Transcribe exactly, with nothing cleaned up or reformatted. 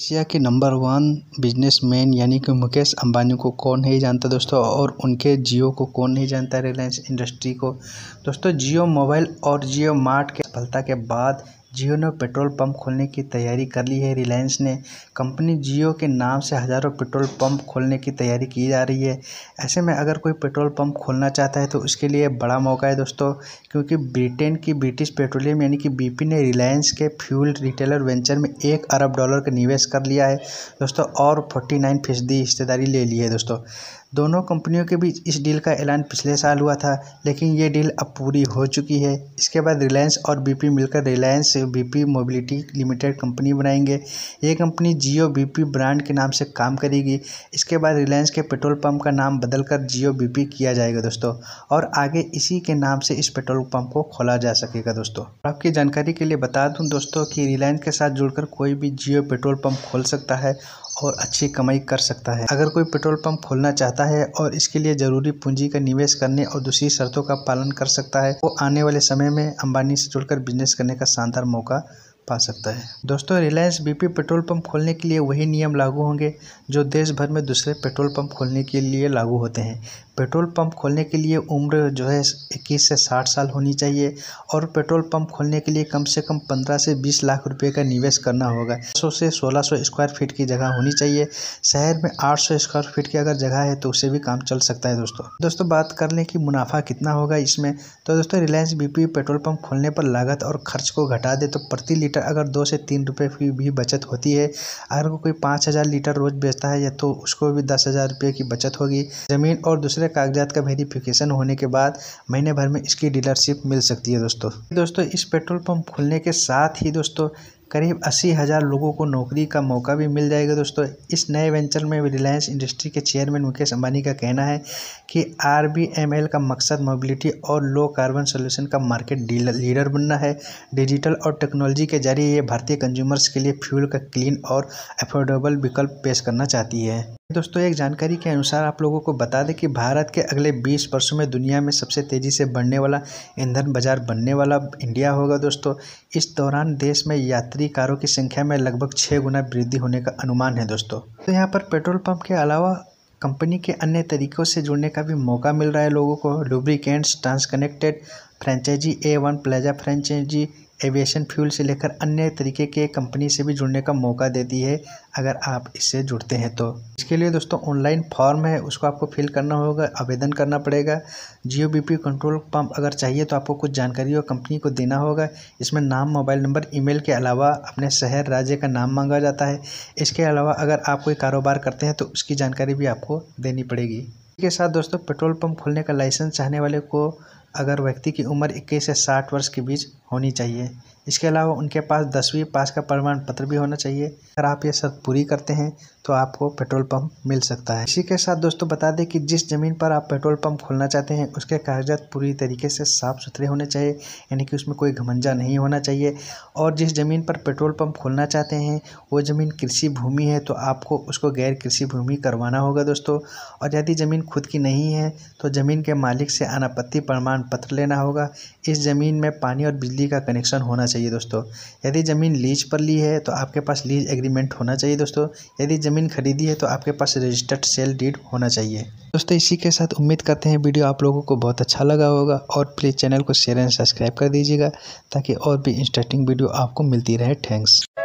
Asia के number one businessman यानी कि मुकेश अंबानी को कौन नहीं जानता दोस्तों, और उनके जियो को कौन नहीं जानता, रिलायंस इंडस्ट्री को। दोस्तों जियो मोबाइल और जियो मार्ट के सफलता के बाद जियो ने पेट्रोल पंप खोलने की तैयारी कर ली है। रिलायंस ने कंपनी जियो के नाम से हज़ारों पेट्रोल पंप खोलने की तैयारी की जा रही है। ऐसे में अगर कोई पेट्रोल पंप खोलना चाहता है तो उसके लिए बड़ा मौका है दोस्तों, क्योंकि ब्रिटेन की ब्रिटिश पेट्रोलियम यानी कि बीपी ने रिलायंस के फ्यूल रिटेलर वेंचर में एक अरब डॉलर का निवेश कर लिया है दोस्तों, और उनचास फीसदी हिस्सेदारी ले ली है दोस्तों। दोनों कंपनियों के बीच इस डील का ऐलान पिछले साल हुआ था, लेकिन ये डील अब पूरी हो चुकी है। इसके बाद रिलायंस और बीपी मिलकर Reliance BP mobility limited company बनाएंगे। ये कंपनी जियो बीपी ब्रांड के नाम से काम करेगी। इसके बाद रिलायंस के पेट्रोल पंप का नाम बदलकर जियो बीपी किया जाएगा दोस्तों, और आगे इसी के नाम से इस पेट्रोल पंप को खोला जा सकेगा दोस्तों। आपकी जानकारी के लिए बता दूं दोस्तों कि रिलायंस के साथ जुड़कर कोई भी जियो पेट्रोल पंप खोल सकता है और अच्छी कमाई कर सकता है। अगर कोई पेट्रोल पंप खोलना चाहता है और इसके लिए जरूरी पूंजी का निवेश करने और दूसरी शर्तों का पालन कर सकता है, वो आने वाले समय में अंबानी से जुड़कर बिजनेस करने का शानदार मौका पा सकता है। दोस्तों रिलायंस बीपी पेट्रोल पंप खोलने के लिए वही नियम लागू होंगे जो देश भर में दूसरे पेट्रोल पंप खोलने के लिए लागू होते हैं। पेट्रोल पंप खोलने के लिए उम्र जो है इक्कीस से साठ साल होनी चाहिए, और पेट्रोल पंप खोलने के लिए कम से कम पंद्रह से बीस लाख रुपए का निवेश करना होगा। सौ से सोलह सौ स्क्वायर फीट की जगह होनी चाहिए। शहर में आठ सौ स्क्वायर फीट की अगर जगह है तो उससे भी काम चल सकता है दोस्तों। दोस्तों बात कर लें कि मुनाफा कितना होगा इसमें, तो दोस्तों रिलायंस बीपी पेट्रोल पंप खोलने पर लागत और खर्च को घटा दे तो प्रति लीटर अगर दो से तीन रुपये की भी बचत होती है। अगर कोई पाँच हज़ार लीटर रोज बेचता है या तो उसको भी दस हज़ार रुपये की बचत होगी। ज़मीन और दूसरे कागजात का वेरिफिकेशन होने के बाद महीने भर में इसकी डीलरशिप मिल सकती है दोस्तों। दोस्तों इस पेट्रोल पंप खुलने के साथ ही दोस्तों करीब अस्सी हज़ार लोगों को नौकरी का मौका भी मिल जाएगा दोस्तों। इस नए वेंचर में रिलायंस इंडस्ट्री के चेयरमैन मुकेश अंबानी का कहना है कि आर बी एम एल का मकसद मोबिलिटी और लो कार्बन सोल्यूशन का मार्केट लीडर बनना है। डिजिटल और टेक्नोलॉजी के जरिए ये भारतीय कंज्यूमर्स के लिए फ्यूल का क्लीन और अफोर्डेबल विकल्प पेश करना चाहती है। दोस्तों एक जानकारी के अनुसार आप लोगों को बता दें कि भारत के अगले बीस वर्षों में दुनिया में सबसे तेज़ी से बढ़ने वाला ईंधन बाजार बनने वाला इंडिया होगा दोस्तों। इस दौरान देश में यात्री कारों की संख्या में लगभग छः गुना वृद्धि होने का अनुमान है दोस्तों। तो यहाँ पर पेट्रोल पंप के अलावा कंपनी के अन्य तरीकों से जुड़ने का भी मौका मिल रहा है लोगों को। Lubricants, transconnected franchise, A one plaza franchise, aviation fuel से लेकर अन्य तरीके के कंपनी से भी जुड़ने का मौका देती है अगर आप इससे जुड़ते हैं तो। इसके लिए दोस्तों ऑनलाइन फॉर्म है, उसको आपको फिल करना होगा, आवेदन करना पड़ेगा। जियो बीपी कंट्रोल पंप अगर चाहिए तो आपको कुछ जानकारी और कंपनी को देना होगा। इसमें नाम, मोबाइल नंबर, ईमेल के अलावा अपने शहर, राज्य का नाम मांगा जाता है। इसके अलावा अगर आप कोई कारोबार करते हैं तो उसकी जानकारी भी आपको देनी पड़ेगी। इसके साथ दोस्तों पेट्रोल पंप खोलने का लाइसेंस चाहने वाले को अगर व्यक्ति की उम्र इक्कीस से साठ वर्ष के बीच होनी चाहिए। इसके अलावा उनके पास दसवीं पास का प्रमाण पत्र भी होना चाहिए। अगर आप ये शर्त पूरी करते हैं तो आपको पेट्रोल पंप मिल सकता है। इसी के साथ दोस्तों बता दें कि जिस ज़मीन पर आप पेट्रोल पंप खोलना चाहते हैं उसके कागजात पूरी तरीके से साफ़ सुथरे होने चाहिए, यानी कि उसमें कोई घमंजा नहीं होना चाहिए। और जिस ज़मीन पर पेट्रोल पंप खोलना चाहते हैं वो ज़मीन कृषि भूमि है तो आपको उसको गैर कृषि भूमि करवाना होगा दोस्तों। और यदि ज़मीन खुद की नहीं है तो ज़मीन के मालिक से अनापत्ति प्रमाण पत्र लेना होगा। इस ज़मीन में पानी और बिजली का कनेक्शन होना चाहिए दोस्तों। यदि ज़मीन लीज पर ली है तो आपके पास लीज एग्रीमेंट होना चाहिए दोस्तों। यदि ज़मीन खरीदी है तो आपके पास रजिस्टर्ड सेल डीड होना चाहिए दोस्तों। इसी के साथ उम्मीद करते हैं वीडियो आप लोगों को बहुत अच्छा लगा होगा, और प्लीज़ चैनल को शेयर एंड सब्सक्राइब कर दीजिएगा ताकि और भी इंटरेस्टिंग वीडियो आपको मिलती रहे। थैंक्स।